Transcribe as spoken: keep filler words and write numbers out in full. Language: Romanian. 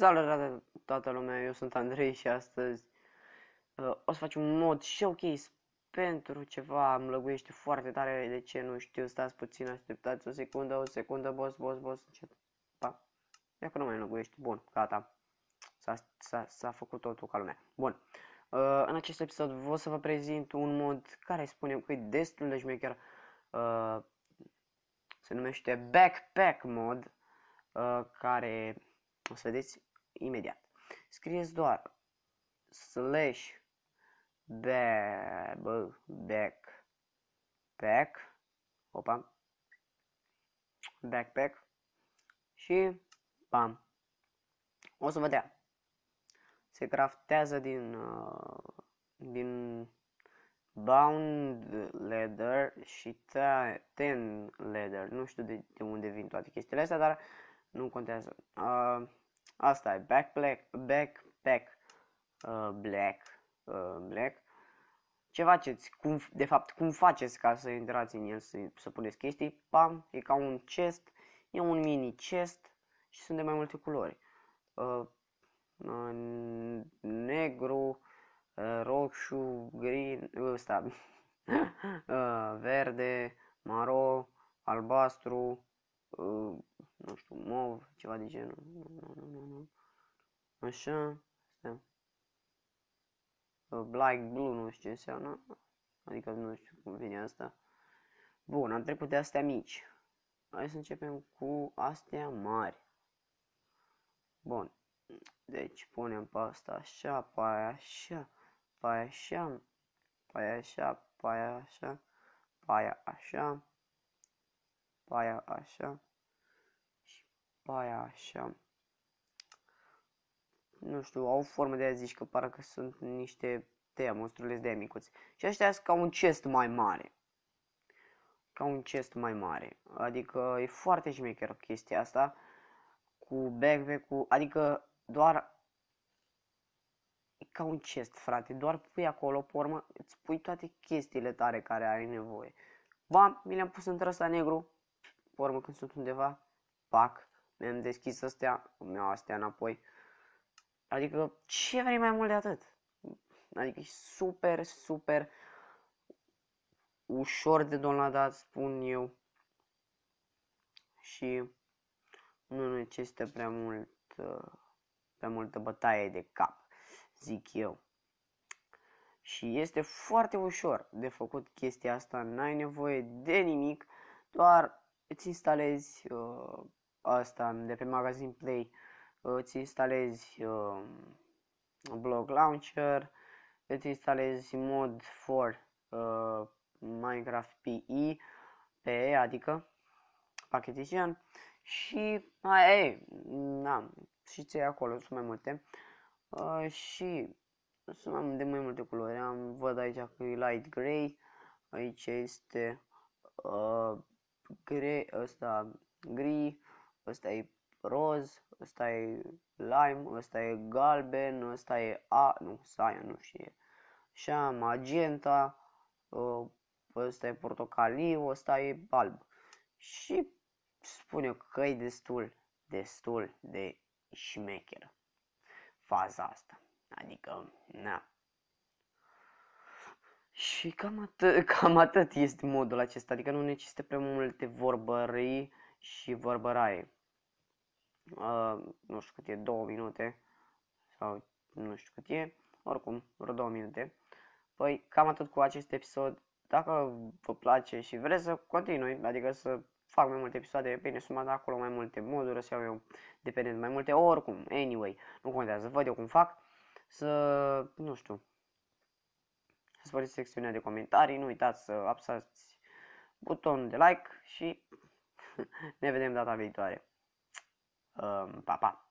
Salutare toată lumea, eu sunt Andrei și astăzi uh, o să facem un mod showcase pentru ceva, îmi lăguiește foarte tare, de ce nu știu, stați puțin, așteptați o secundă, o secundă, boss, boss, boss, încet, pa, ia că nu mai lăguiește, bun, gata, s-a făcut totul ca lumea, bun, uh, în acest episod vreau să vă prezint un mod care spunem că e destul de șmecher, uh, se numește Backpack Mod, uh, care o să vedeți imediat. Scrieți doar slash backpack, opa, backpack și bam, o să vă dea. Se craftează din uh, din bound leather și ten leather. Nu știu de, de unde vin toate chestiile astea, dar nu contează. Uh, asta e backpack, backpack uh, black, uh, black. Ce faceți? Cum, de fapt, cum faceți ca să intrați în el, să, să puneți chestii? Pam, e ca un chest, e un mini chest și sunt de mai multe culori. Uh, uh, negru, uh, roșu, green, ăsta, uh, verde, maro, albastru, uh, nu știu, mov, ceva de genul. Nu, nu, nu, nu. Așa, asta. Black blue, nu știu ce înseamnă, adică nu știu cum vine asta. Bun, am trecut de astea mici. Hai să începem cu astea mari. Bun, deci punem pe asta așa, pe aia așa, pe aia așa, pe aia așa, pe aia așa, pe aia așa, pe aia așa și pe aia așa. Nu știu, au formă de a zici că parcă sunt niște tăia, monstruleți de micuți. Și ăștia sunt ca un chest mai mare. Ca un chest mai mare. Adică e foarte șmecheră chestia asta. Cu backpack-ul, adică doar e ca un chest, frate. Doar pui acolo, pe urmă, îți pui toate chestiile tare care ai nevoie. Bam, mi le-am pus într ăsta negru. Pe urmă, când sunt undeva, pac, mi-am deschis astea, mi-au astea înapoi. Adică, ce vrei mai mult de atât? Adică e super, super ușor de downloadat, spun eu. Și nu necesită prea mult, prea multă bătaie de cap, zic eu. Și este foarte ușor de făcut chestia asta, n-ai nevoie de nimic, doar îți instalezi uh, asta de pe Magazine Play, îți instalezi uh, Block Launcher, îți instalezi mod for uh, Minecraft P E, P E, adică Packetition, și aia e, na, și ți acolo, sunt mai multe uh, și sunt de mai multe culori, am, văd aici că e light grey, aici este uh, grey, ăsta gri, ăsta e roz, ăsta e lime, ăsta e galben, ăsta e a, nu, saia, nu știu, așa, magenta, uh, ăsta e portocaliu, ăsta e alb. Și spun eu că e destul, destul de șmecheră faza asta. Adică, na. Și cam atât, cam atât este modul acesta, adică nu necesită prea multe vorbării și vorbăraie. Uh, nu știu cât e, două minute sau nu știu cât e, oricum, vreo două minute. Păi, cam atât cu acest episod. Dacă vă place și vreți să continui, adică să fac mai multe episoade, bine, să mă dau acolo mai multe moduri, să iau eu dependent mai multe, oricum, anyway, nu contează, văd eu cum fac, să, nu știu, să spăriți secțiunea de comentarii, nu uitați să apăsați butonul de like și ne vedem data viitoare. Pa, pa!